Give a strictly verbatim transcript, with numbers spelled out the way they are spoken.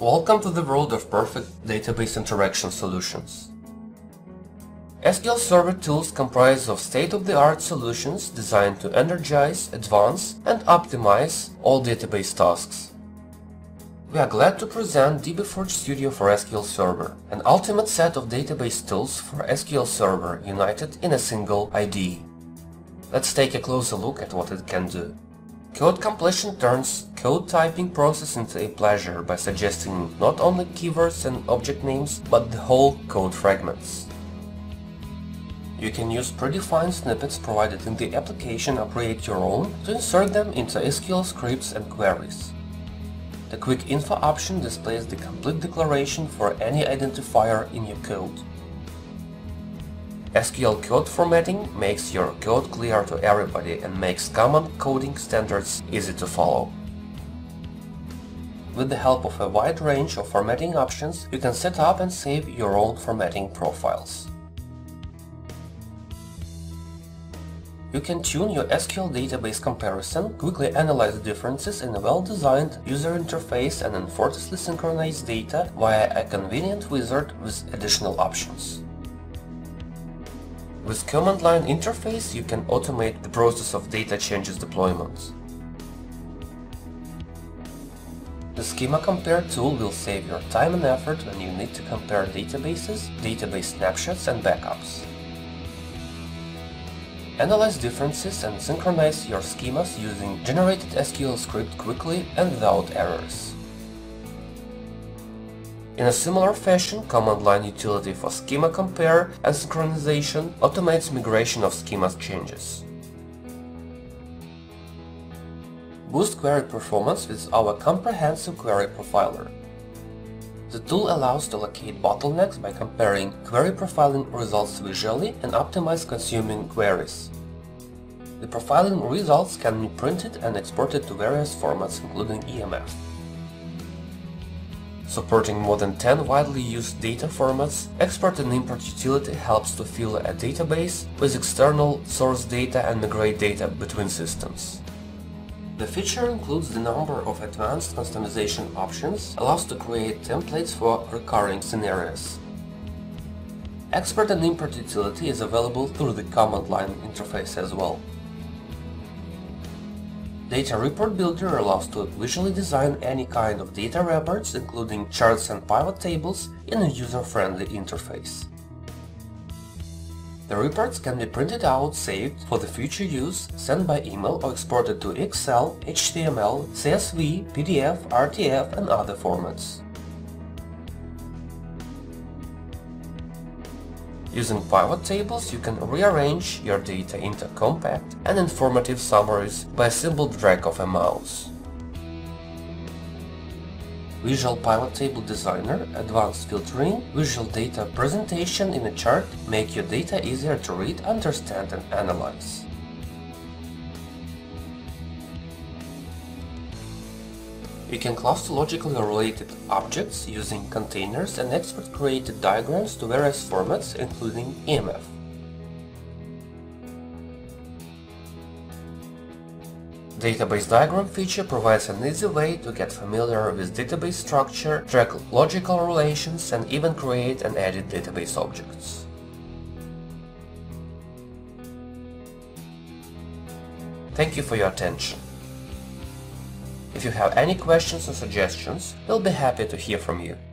Welcome to the world of perfect database interaction solutions. S Q L Server tools comprise of state-of-the-art solutions designed to energize, advance, and optimize all database tasks. We are glad to present dbForge Studio for S Q L Server, an ultimate set of database tools for S Q L Server united in a single I D E. Let's take a closer look at what it can do. Code completion turns code typing process into a pleasure by suggesting not only keywords and object names, but the whole code fragments. You can use predefined snippets provided in the application or create your own to insert them into S Q L scripts and queries. The Quick Info option displays the complete declaration for any identifier in your code. S Q L code formatting makes your code clear to everybody and makes common coding standards easy to follow. With the help of a wide range of formatting options, you can set up and save your own formatting profiles. You can tune your S Q L database comparison, quickly analyze differences in a well-designed user interface and effortlessly synchronize data via a convenient wizard with additional options. With command line interface, you can automate the process of data changes deployment. The Schema Compare tool will save your time and effort when you need to compare databases, database snapshots and backups. Analyze differences and synchronize your schemas using generated S Q L script quickly and without errors. In a similar fashion, command line utility for schema compare and synchronization automates migration of schema changes. Boost query performance with our comprehensive query profiler. The tool allows to locate bottlenecks by comparing query profiling results visually and optimize consuming queries. The profiling results can be printed and exported to various formats, including E M F. Supporting more than ten widely used data formats, export and import utility helps to fill a database with external source data and migrate data between systems. The feature includes the number of advanced customization options, allows to create templates for recurring scenarios. Export and import utility is available through the command line interface as well. Data Report Builder allows to visually design any kind of data reports, including charts and pivot tables, in a user-friendly interface. The reports can be printed out, saved for the future use, sent by email or exported to Excel, H T M L, C S V, P D F, R T F and other formats. Using pivot tables, you can rearrange your data into compact and informative summaries by a simple drag of a mouse. Visual Pivot Table Designer, Advanced Filtering, Visual Data Presentation in a chart make your data easier to read, understand and analyze. You can cluster logically related objects using containers and expert-created diagrams to various formats, including E M F. Database Diagram feature provides an easy way to get familiar with database structure, track logical relations, and even create and edit database objects. Thank you for your attention. If you have any questions or suggestions, we'll be happy to hear from you.